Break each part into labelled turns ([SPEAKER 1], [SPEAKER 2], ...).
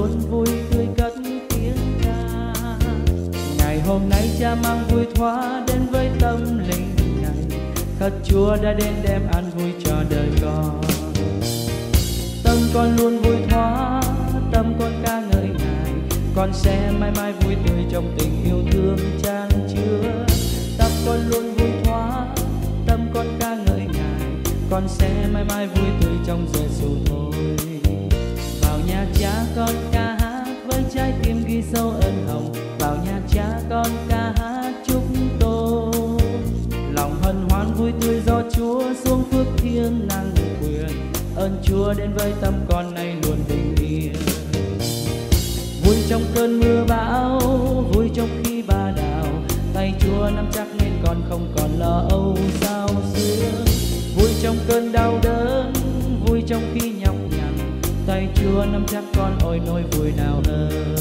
[SPEAKER 1] luôn vui tươi cất tiếng ca. Ngày hôm nay Cha mang vui thoa đến với tâm linh này, thật Chúa đã đến đem an vui cho đời con. Tâm con luôn vui thoa, tâm con ca ngợi Ngài, con sẽ mãi mãi vui tươi trong tình yêu thương chan chứa. Tâm con luôn vui thoa, tâm con ca ngợi Ngài, con sẽ mãi mãi vui tươi trong Giêsu thôi. Vào nhà Cha con ca hát với trái tim ghi sâu ơn hồng, vào nhà Cha con ca hát chúc tôn. Lòng hân hoan vui tươi do Chúa xuống phước thiên năng quyền, ơn Chúa đến với tâm con nay luôn bình yên. Vui trong cơn mưa bão, vui trong khi ba đào, tay Chúa nắm chắc nên con không còn lo âu sao xuyến. Vui trong cơn đau đớn, vui trong khi nhọc nhằn, tay Chúa nắm chắc con ôi nỗi vui nào hơn.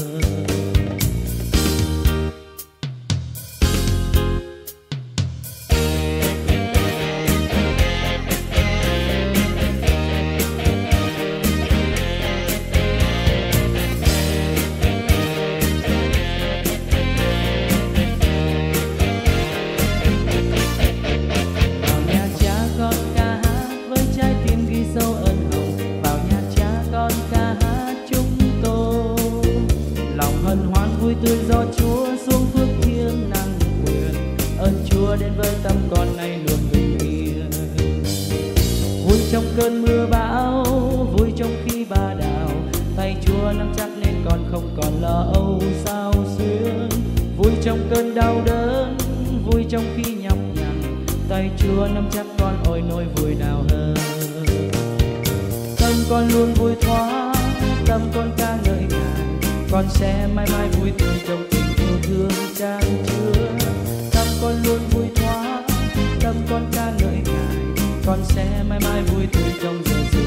[SPEAKER 1] Vui tươi do Chúa xuống phước thiên năng quyền, ơn Chúa đến với tâm con nay luôn bình yên. Vui trong cơn mưa bão, vui trong khi ba đào, tay Chúa nắm chắc nên con không còn lo âu sao xuyến. Vui trong cơn đau đớn, vui trong khi nhọc nhằn, tay Chúa nắm chắc con ôi nỗi vui nào hơn. Tâm con luôn vui thoa, tâm con ca ngợi Ngài, con sẽ mãi mãi vui tươi trong tình yêu thương chan chứa. Tâm con luôn vui thoa, tâm con ca ngợi Ngài, con sẽ mãi mãi vui tươi trong giờ